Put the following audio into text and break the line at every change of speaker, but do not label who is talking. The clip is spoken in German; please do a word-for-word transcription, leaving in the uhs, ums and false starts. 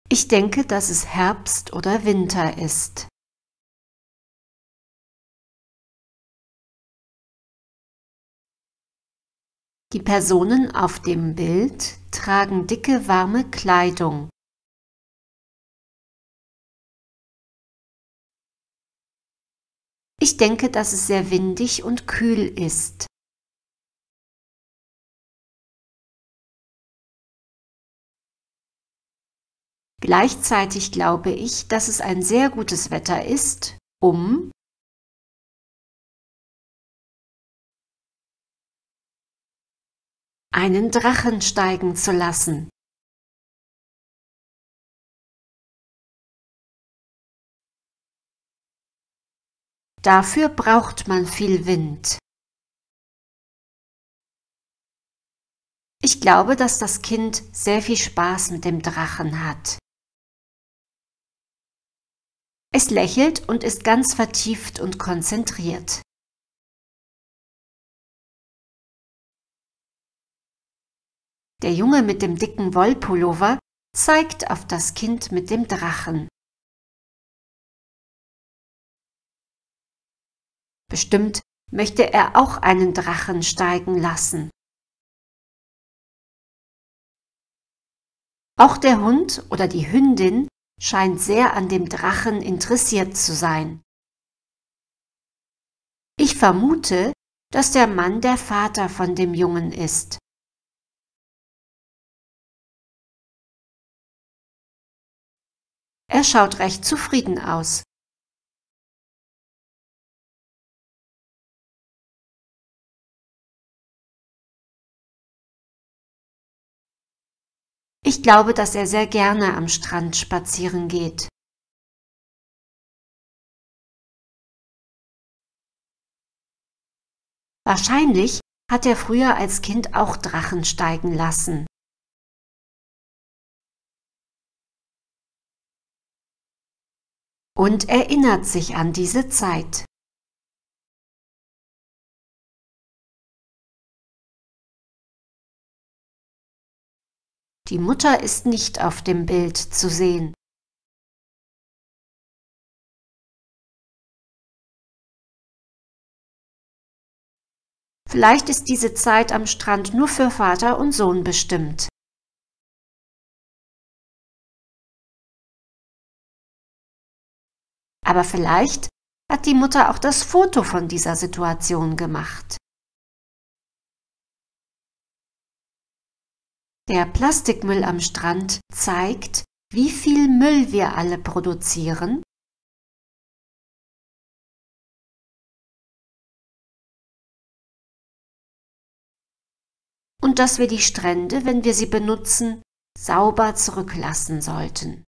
Ich denke, dass es Herbst oder Winter ist. Die Personen auf dem Bild tragen dicke, warme Kleidung. Ich denke, dass es sehr windig und kühl ist. Gleichzeitig glaube ich, dass es ein sehr gutes Wetter ist, um einen Drachen steigen zu lassen. Dafür braucht man viel Wind. Ich glaube, dass das Kind sehr viel Spaß mit dem Drachen hat. Es lächelt und ist ganz vertieft und konzentriert. Der Junge mit dem dicken Wollpullover zeigt auf das Kind mit dem Drachen. Bestimmt möchte er auch einen Drachen steigen lassen. Auch der Hund oder die Hündin scheint sehr an dem Drachen interessiert zu sein. Ich vermute, dass der Mann der Vater von dem Jungen ist. Er schaut recht zufrieden aus. Ich glaube, dass er sehr gerne am Strand spazieren geht. Wahrscheinlich hat er früher als Kind auch Drachen steigen lassen. Und erinnert sich an diese Zeit. Die Mutter ist nicht auf dem Bild zu sehen. Vielleicht ist diese Zeit am Strand nur für Vater und Sohn bestimmt. Aber vielleicht hat die Mutter auch das Foto von dieser Situation gemacht. Der Plastikmüll am Strand zeigt, wie viel Müll wir alle produzieren und dass wir die Strände, wenn wir sie benutzen, sauber zurücklassen sollten.